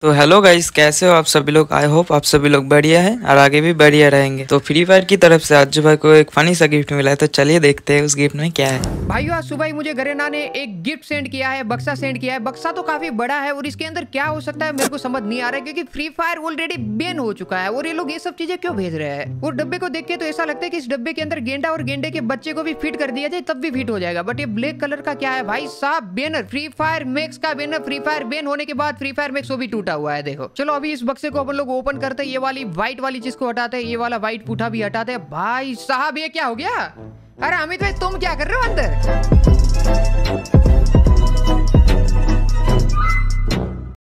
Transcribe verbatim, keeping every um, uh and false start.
तो hello guys, कैसे हो आप सभी लोग। आई होप आप सभी लोग बढ़िया हैं और आगे भी बढ़िया रहेंगे। तो फ्री फायर की तरफ से आज भाई को एक फनी सा गिफ्ट मिला है, तो चलिए देखते हैं उस गिफ्ट में क्या है। भाइयों आज सुबह ही मुझे गरेना ने एक गिफ्ट सेंड किया है, बक्सा सेंड किया है। बक्सा तो काफी बड़ा है और इसके अंदर क्या हो सकता है मेरे को समझ नहीं आ रहा है, क्योंकि फ्री फायर ऑलरेडी बैन हो चुका है और ये लोग ये सब चीजें क्यों भेज रहे हैं। और डब्बे को देख के तो ऐसा लगता है कि इस डब्बे के अंदर गेंडा और गेंडे के बच्चे को भी फिट कर दिया जाए तब भी फिट हो जाएगा। बट ये ब्लैक कलर का क्या है भाई साहब? बैनर, फ्री फायर मैक्स का बैनर। फ्री फायर बैन होने के बाद फ्री फायर मैक्स वो भी टूटा हुआ है। देखो चलो अभी इस बक्से को अपन लोग ओपन करते हैं। ये वाली व्हाइट वाली चीज को हटाते हैं, ये वाला व्हाइट पुठा भी हटाते हैं। भाई साहब ये क्या हो गया? अरे अमित भाई तुम क्या कर रहे हो अंदर?